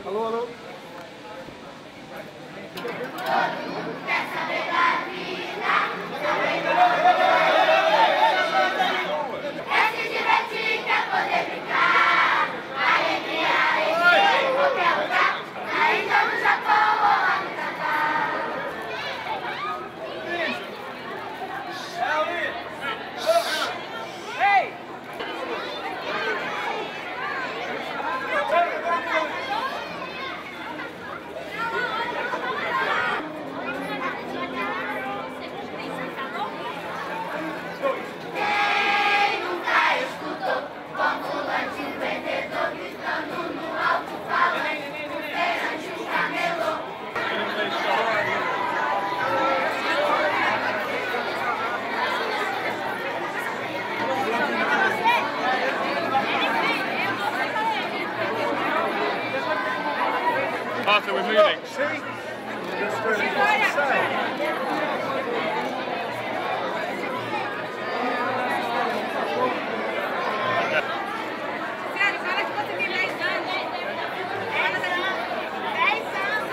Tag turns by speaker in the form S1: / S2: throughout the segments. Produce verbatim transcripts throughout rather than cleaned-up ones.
S1: Alô, alô.
S2: Quer saber da vida? Quer se divertir, quer poder brincar. Alegria, alegria em qualquer lugar. Na Índia, no Japão ou lá no Catar.
S1: Hey!
S3: Arthur, we're moving.
S1: See?
S4: Sério, fala que você tem dez anos. dez anos.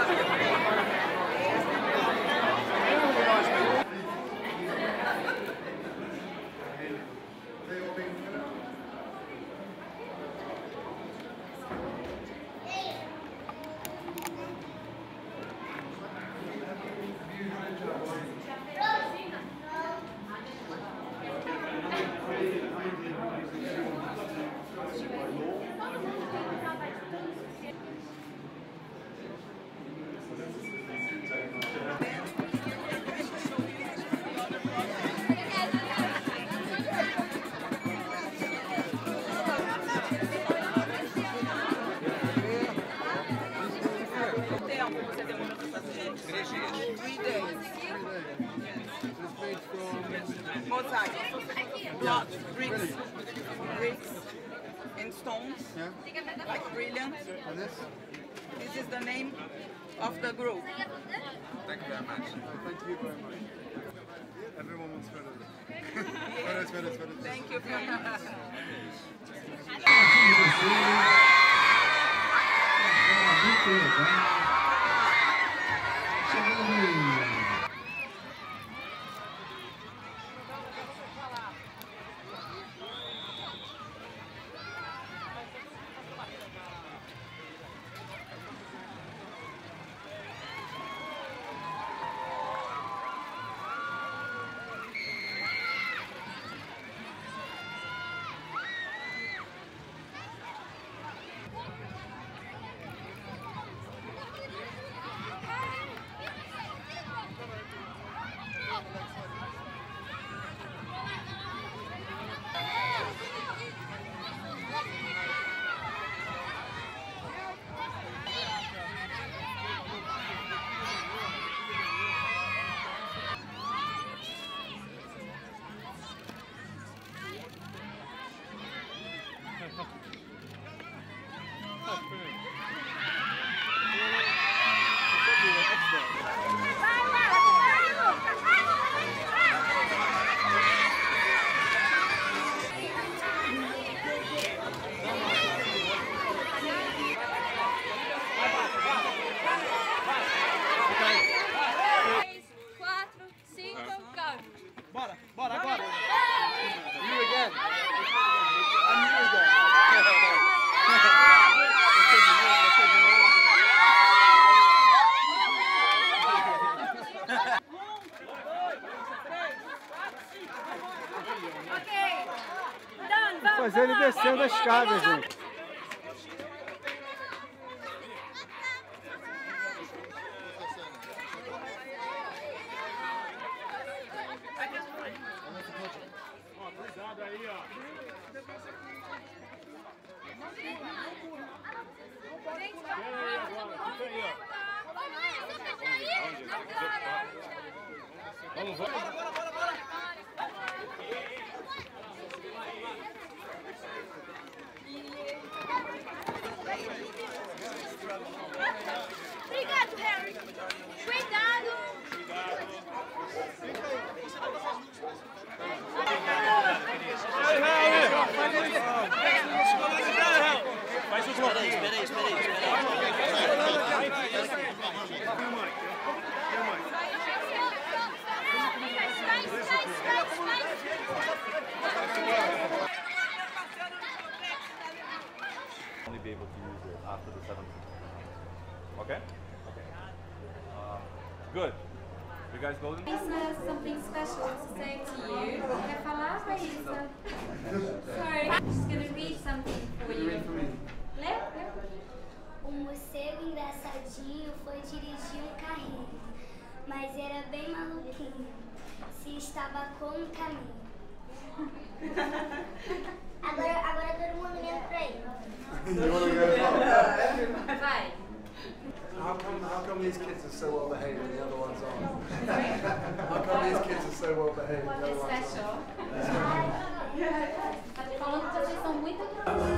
S5: Tempo você demora para fazer? Três dias. Three days. Both sides. Blocks, bricks, bricks and stones,
S1: Yeah.
S5: like brilliant.
S1: And this?
S5: This is the name of the group.
S3: Thank you very much.
S1: Thank you very much. Everyone wants photos. Photos, photos, photos.
S5: Thank you very much.
S1: Bora, bora, agora. You again. And you again. Fazer ele descendo a escada, gente.
S3: Cuidado aí, ó. Vamos, vamos. Bora, bora, bora, bora.
S2: Obrigado, Harry. Cuidado.
S3: Faz o bloquinho. Espera aí, espera aí, espera aí.
S6: be able to use it after the seventh. Okay? Okay. Um, good. You guys golden?
S2: Raíssa, something special to say to you. Quer falar, Raíssa? Sorry, I'm just going to read something for you. Lê? Lê.
S7: O morcego engraçadinho foi dirigir um carrinho, mas era bem maluquinho, se estabacou no caminho. Agora, agora todo mundo olhando pra ele.
S2: Vai.
S1: How come, how come these kids are so well behaved and the other ones aren't? How come these kids are so well behaved and the other ones aren't?
S2: Special. Tá falando que vocês são muito